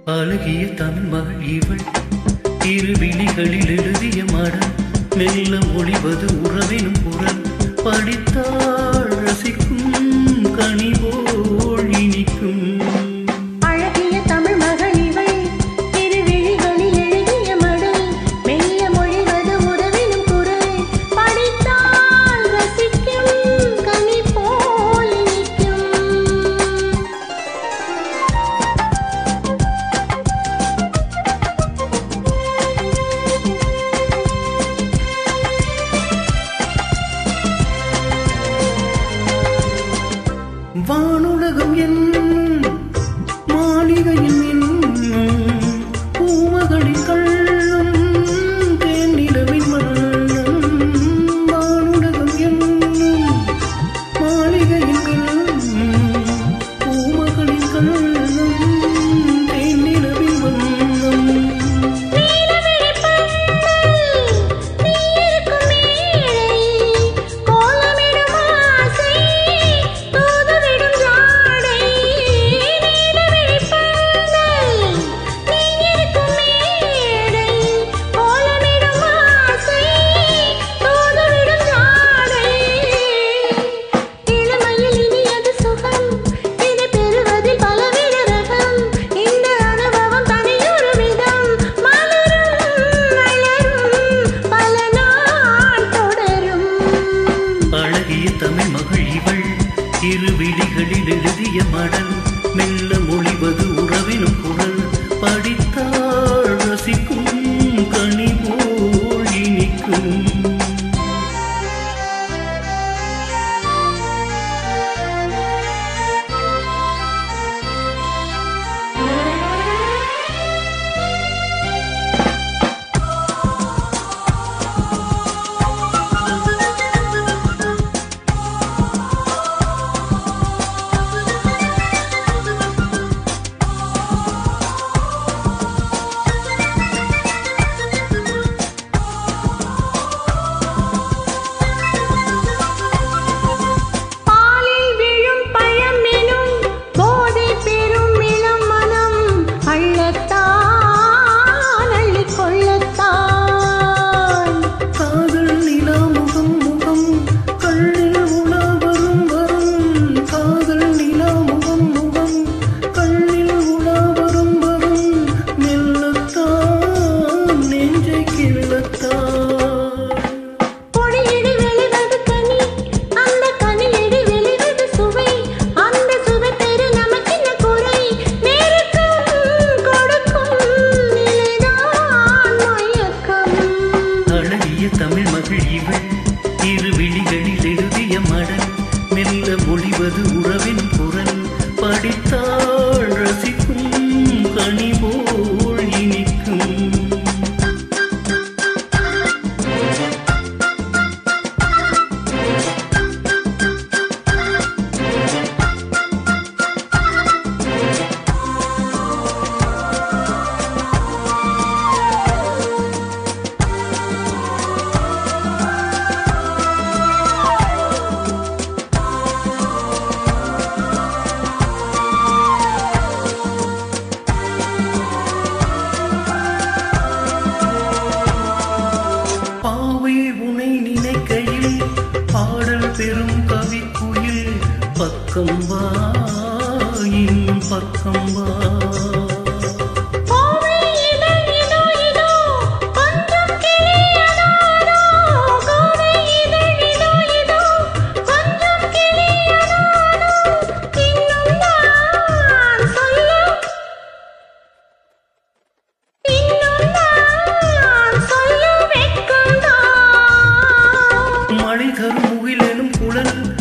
அழகிய தமிழ் மகள் இவள் இருவிழிகளில் எழுதிய மடல் மெல்ல மொழிவது உறவினும் குரல் படித்தாள் ரசிக்கும் கனிவோள் இனிக்கும் வானுலகம் என்னும் மாளிகையில் என்னும் பூமகளின் கள்ளம் தேனிலவின் வண்ணம் வானுலகம் என்னும் மாளிகையில் என்னும் பூமகளின் கள்ளம் தேனிலவின் வண்ணம் தமிழ் மகள் இவள் இருவிழிகளில் எழுதிய மடல் மெல்ல மொழிவது உறவினும் குரல் படித்தாள் ரசிக்கும் கனிவோள் இனிக்கும் தமிழ் மகள் இவள் இருவிழிகளில் எழுதிய மடல் மெல்ல மொழிவது உறவின் குரல் படித்தாள் ரசிக்கும் கனிவோள் இனிக்கும் உனை நினைக்கையில் பாடல் பெரும் கவிக்குயில் பக்கம் வா இன்னும் பக்கம் வா மழை தரும் முகிலெனும் குழல்